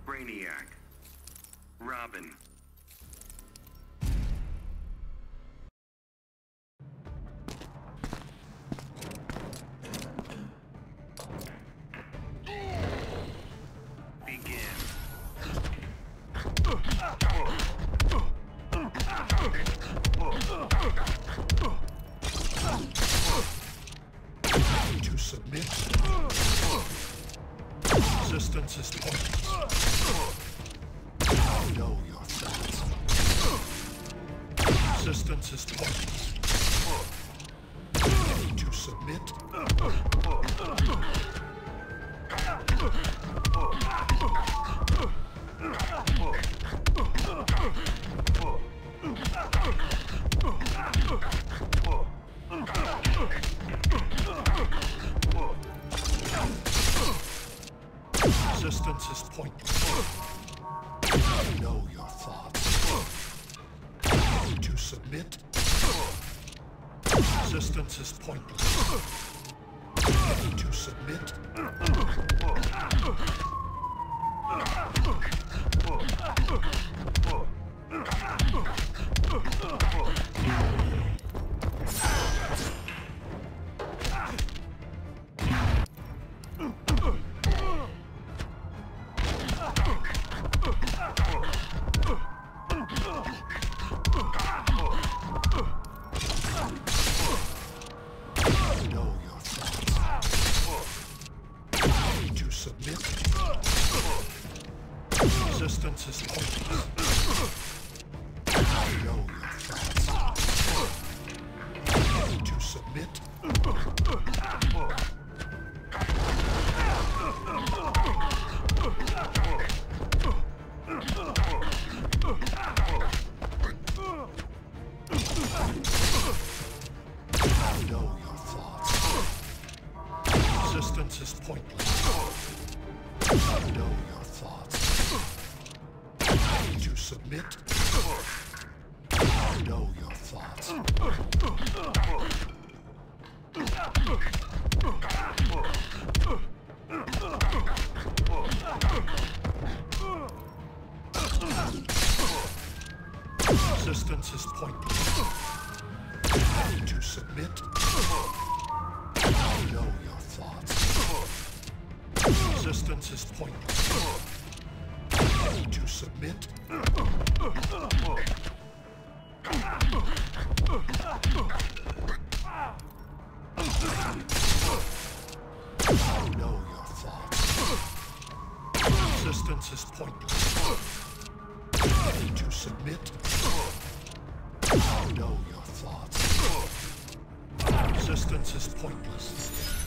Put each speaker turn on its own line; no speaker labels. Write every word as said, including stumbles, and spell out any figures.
Brainiac. Robin. Begin.
To submit. Resistance is pointless. I know your thoughts. Resistance is pointless. To submit. Resistance is pointless. I know your thoughts. To submit. Resistance is pointless. To submit. Resistance is pointless. I know your thoughts. To submit. I know your thoughts. Resistance is pointless. I know your thoughts. To submit. I know your thoughts. Resistance is pointless. To submit. I know your thoughts. Resistance is pointless. To submit. I know your thoughts. Resistance is pointless. To submit. I know your thoughts. Resistance is pointless.